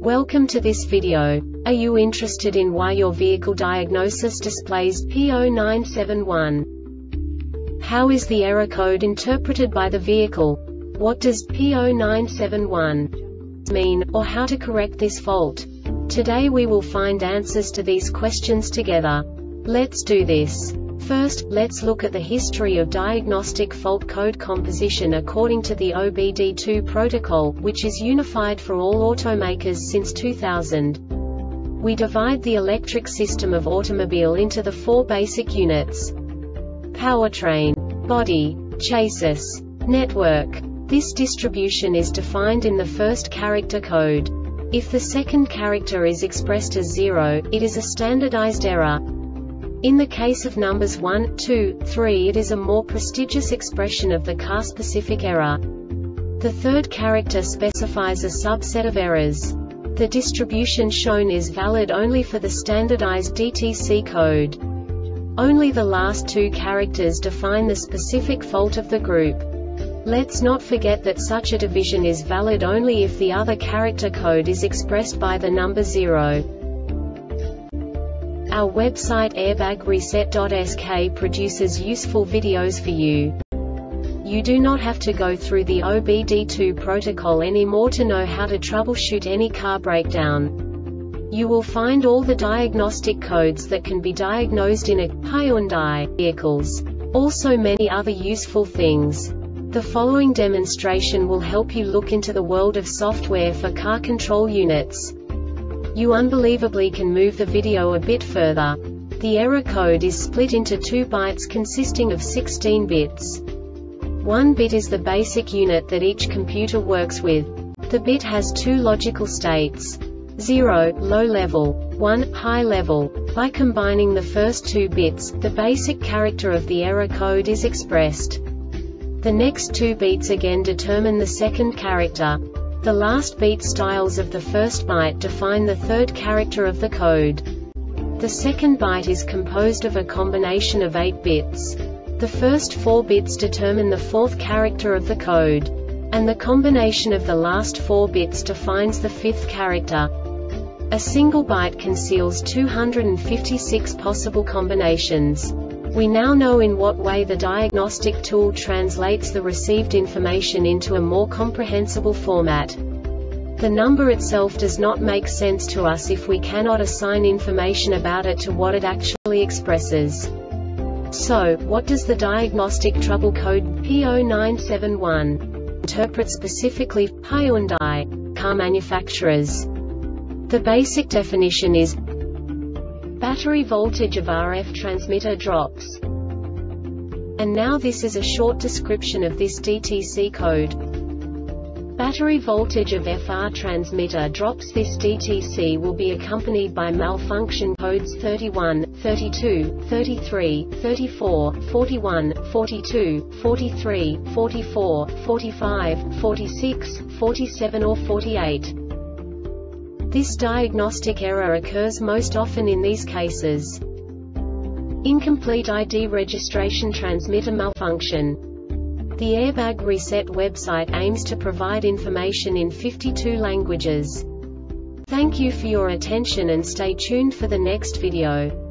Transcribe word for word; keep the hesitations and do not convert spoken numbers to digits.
Welcome to this video. Are you interested in why your vehicle diagnosis displays P zero nine seven one? How is the error code interpreted by the vehicle? What does P zero nine seven one mean, or how to correct this fault? Today we will find answers to these questions together. Let's do this. First, let's look at the history of diagnostic fault code composition according to the O B D two protocol, which is unified for all automakers since two thousand. We divide the electric system of automobile into the four basic units: powertrain, body, chassis, network. This distribution is defined in the first character code. If the second character is expressed as zero, it is a standardized error. In the case of numbers one, two, three, it is a more prestigious expression of the car-specific error. The third character specifies a subset of errors. The distribution shown is valid only for the standardized D T C code. Only the last two characters define the specific fault of the group. Let's not forget that such a division is valid only if the other character code is expressed by the number zero. Our website airbag reset dot S K produces useful videos for you. You do not have to go through the O B D two protocol anymore to know how to troubleshoot any car breakdown. You will find all the diagnostic codes that can be diagnosed in a Hyundai vehicles. Also many other useful things. The following demonstration will help you look into the world of software for car control units. You unbelievably can move the video a bit further. The error code is split into two bytes consisting of sixteen bits. One bit is the basic unit that each computer works with. The bit has two logical states: zero, low level, one, high level. By combining the first two bits, the basic character of the error code is expressed. The next two beats again determine the second character. The last beat styles of the first byte define the third character of the code. The second byte is composed of a combination of eight bits. The first four bits determine the fourth character of the code. And the combination of the last four bits defines the fifth character. A single byte conceals two hundred fifty-six possible combinations. We now know in what way the diagnostic tool translates the received information into a more comprehensible format. The number itself does not make sense to us if we cannot assign information about it to what it actually expresses. So, what does the diagnostic trouble code P zero nine seven one interpret specifically for Hyundai car manufacturers? The basic definition is battery voltage of R F transmitter drops. And now this is a short description of this D T C code. Battery voltage of F R transmitter drops. This D T C will be accompanied by malfunction codes thirty-one, thirty-two, thirty-three, thirty-four, forty-one, forty-two, forty-three, forty-four, forty-five, forty-six, forty-seven or forty-eight. This diagnostic error occurs most often in these cases: incomplete I D registration, transmitter malfunction. The Airbag Reset website aims to provide information in fifty-two languages. Thank you for your attention and stay tuned for the next video.